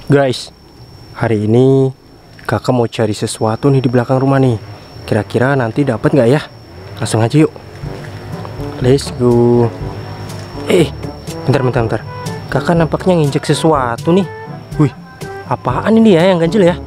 Guys, hari ini kakak mau cari sesuatu nih di belakang rumah nih. Kira-kira nanti dapat nggak ya? Langsung aja yuk. Let's go. Bentar. Kakak nampaknya nginjek sesuatu nih. Wih, apaan ini ya yang ganjil ya?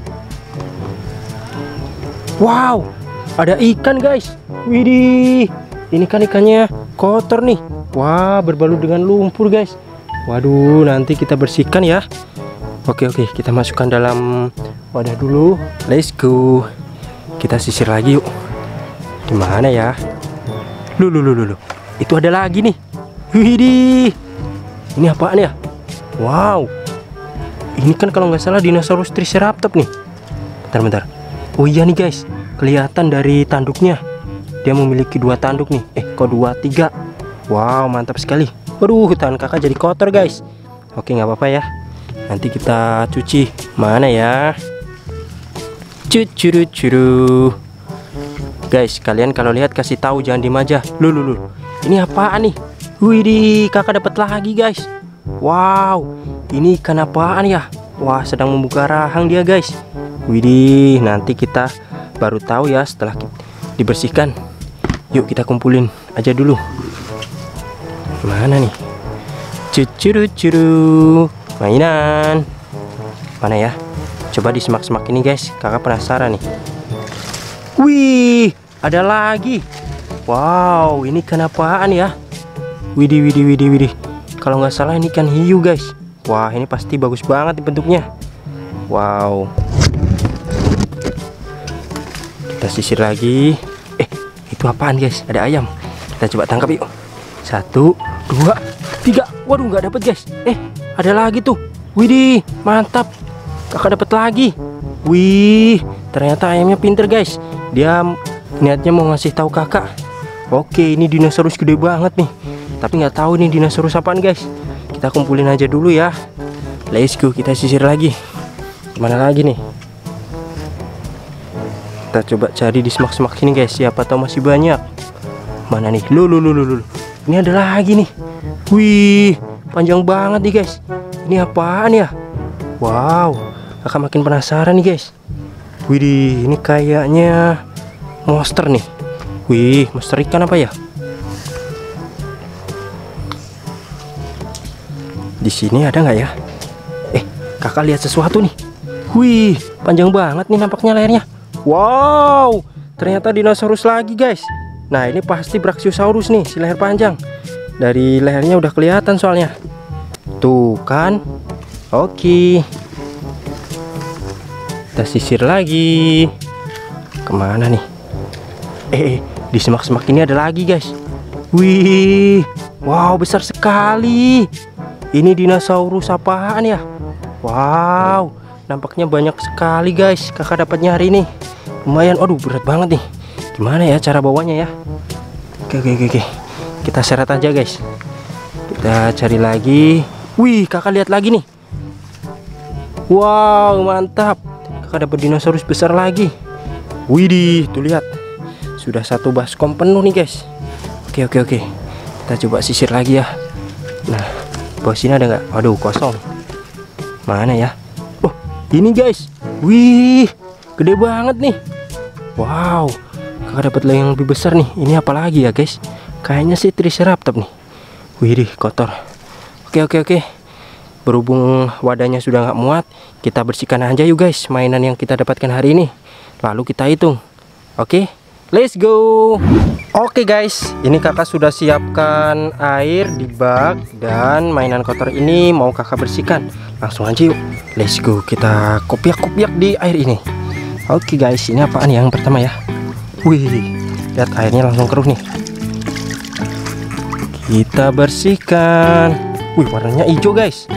Wow, ada ikan guys. Widih, ini kan ikannya kotor nih. Wah, berbalut dengan lumpur guys. Waduh, nanti kita bersihkan ya. Oke, kita masukkan dalam wadah dulu. Let's go. Kita sisir lagi yuk. Gimana ya? Loh. Itu ada lagi nih. Widih. Ini apaan ya? Wow. Ini kan kalau nggak salah dinosaurus triceratops nih. Bentar. Oh iya nih guys, kelihatan dari tanduknya. Dia memiliki 2 tanduk nih. Kok 2, 3. Wow, mantap sekali. Waduh, tangan kakak jadi kotor guys. Oke, nggak apa-apa ya. Nanti kita cuci. Mana ya? Curu. Guys, kalian kalau lihat kasih tahu, jangan diem aja. Loh. Ini apaan nih? Widih, kakak dapat lagi guys. Wow, ini ikan apaan ya? Wah, sedang membuka rahang dia guys. Widih, nanti kita baru tahu ya setelah dibersihkan. Yuk kita kumpulin aja dulu. Mana nih? Curu. Mainan. Mana ya? Coba di semak-semak ini guys. Kakak penasaran nih. Wih, ada lagi. Wow, ini ikan apaan ya? Widih. Kalau nggak salah ini ikan hiu guys. Wah, ini pasti bagus banget nih bentuknya. Wow. Kita sisir lagi. Itu apaan guys? Ada ayam. Kita coba tangkap yuk. 1, 2, 3. Waduh, nggak dapet guys. Ada lagi tuh. Widih, mantap. Kakak dapat lagi. Wih, ternyata ayamnya pinter guys. Dia niatnya mau ngasih tahu kakak. Oke, ini dinosaurus gede banget nih. Tapi nggak tahu nih dinosaurus apaan guys. Kita kumpulin aja dulu ya. Let's go, kita sisir lagi. Mana lagi nih? Kita coba cari di semak-semak sini guys. Siapa tahu masih banyak. Mana nih? Loh. Ini ada lagi nih. Wih, panjang banget nih guys. Ini apaan ya? Wow, kakak makin penasaran nih guys. Widih, ini kayaknya monster nih. Wih, monster ikan apa ya? Di sini ada nggak ya? Kakak lihat sesuatu nih. Wih, panjang banget nih nampaknya lehernya. Wow, ternyata dinosaurus lagi guys. Nah, ini pasti Brachiosaurus nih, si leher panjang. Dari lehernya udah kelihatan soalnya. Tuh kan. Oke. Kita sisir lagi. Kemana nih? Di semak-semak ini ada lagi guys. Wih, wow, besar sekali. Ini dinosaurus apaan ya? Wow, nampaknya banyak sekali guys. Kakak dapatnya hari ini. Lumayan. Aduh, berat banget nih. Gimana ya cara bawanya ya? Oke. Kita seret aja guys. Kita cari lagi. Wih, kakak lihat lagi nih. Wow, mantap. Kakak dapat dinosaurus besar lagi. Widih, tuh lihat. Sudah 1 baskom penuh nih guys. Oke. Kita coba sisir lagi ya. Nah, bawah sini ada nggak? Aduh, kosong. Mana ya? Oh, ini guys. Wih, gede banget nih. Wow, kakak dapat yang lebih besar nih. Ini apa lagi ya guys? Kayaknya sih triceratops nih. Widih, kotor. Oke. Berhubung wadahnya sudah nggak muat, kita bersihkan aja yuk guys mainan yang kita dapatkan hari ini. Lalu kita hitung. Oke, let's go. Oke guys, ini kakak sudah siapkan air di bak. Dan mainan kotor ini mau kakak bersihkan. Langsung aja yuk. Let's go, kita kopiak-kopiak di air ini. Oke guys, ini apaan yang pertama ya? Wih, lihat airnya langsung keruh nih. Kita bersihkan. Wih, warnanya hijau guys.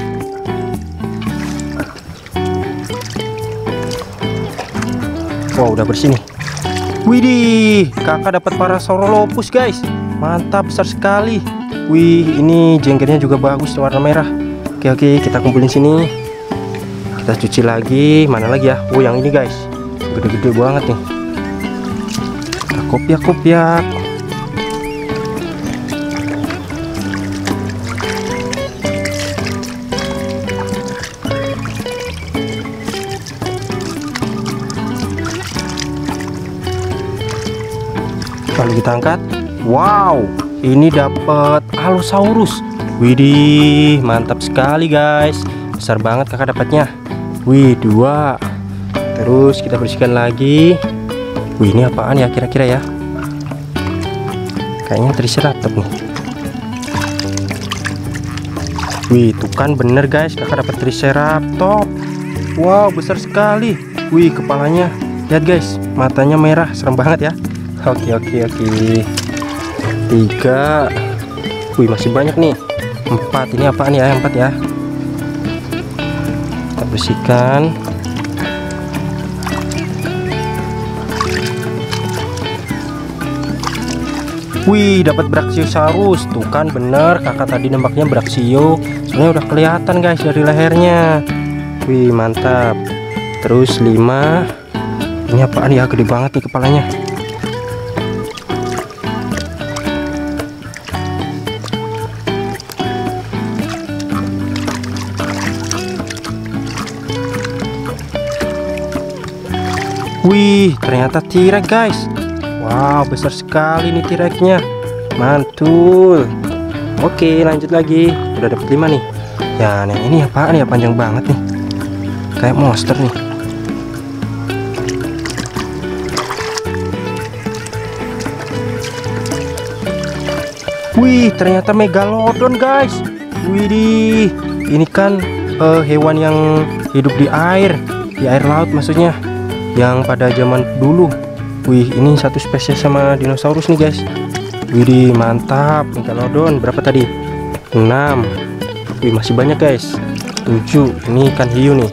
Wow, udah bersih nih. Widih, kakak dapat Parasaurolophus guys. Mantap, besar sekali. Wih, ini jenggernya juga bagus warna merah. Oke, kita kumpulin sini. Kita cuci lagi. Mana lagi ya? Oh, yang ini guys. Gede-gede banget nih. Kita kopiak-kopiak. Lalu kita angkat. Wow, ini dapat Allosaurus. Widih, mantap sekali guys. Besar banget kakak dapatnya. Wih, 2. Terus kita bersihkan lagi. Wih, ini apaan ya kira-kira ya? Kayaknya Triceratops nih. Wih, tuh kan bener guys, kakak dapat Triceratops. Wow, besar sekali. Wih, kepalanya. Lihat guys, matanya merah, serem banget ya. Oke. 3. Wih, masih banyak nih. 4. Ini apaan ya? 4 ya. Kita bersihkan. Wih, dapat Brachiosaurus. Tuh kan bener, kakak tadi nembaknya Brachio. Soalnya udah kelihatan guys dari lehernya. Wih, mantap. Terus 5. Ini apaan ya? Gede banget nih kepalanya. Wih, ternyata T-Rex guys. Wow, besar sekali nih T-Rex-nya. Mantul. Oke, lanjut lagi. Udah dapet 5 nih. Ya, yang ini apaan ya? Panjang banget nih. Kayak monster nih. Wih, ternyata Megalodon guys. Widih, ini kan hewan yang hidup di air laut maksudnya, yang pada zaman dulu. Wih, ini satu spesies sama dinosaurus nih guys. Widih, mantap. Megalodon berapa tadi? 6. Wih, masih banyak guys. 7. Ini ikan hiu nih.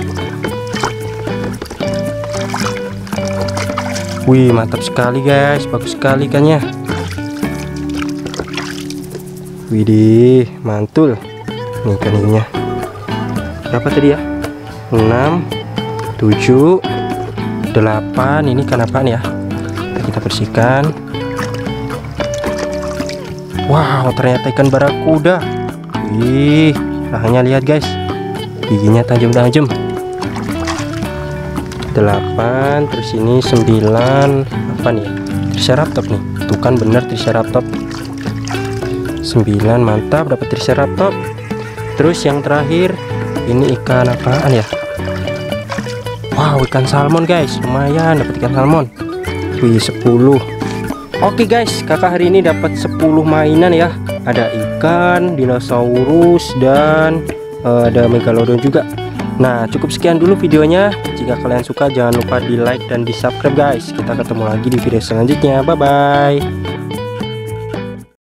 Wih, mantap sekali guys, bagus sekali ikannya. Widih, mantul. Nih ikan hiunya. Berapa tadi ya? 6, 7, 8. Ini ikan apaan ya? Kita bersihkan. Wow, ternyata ikan barakuda. Wih, rahangnya lihat guys, giginya tajam-tajam. 8. Terus ini 9. Apa nih? Triceratops nih. Tuh kan bener Triceratops. 9, mantap, dapat Triceratops. Terus yang terakhir ini ikan apaan ya? Wow, ikan salmon guys. Lumayan dapat ikan salmon. Wih, 10. Oke guys, kakak hari ini dapat 10 mainan ya. Ada ikan, dinosaurus, dan ada megalodon juga. Nah, cukup sekian dulu videonya. Jika kalian suka jangan lupa di like dan di subscribe guys. Kita ketemu lagi di video selanjutnya. Bye bye.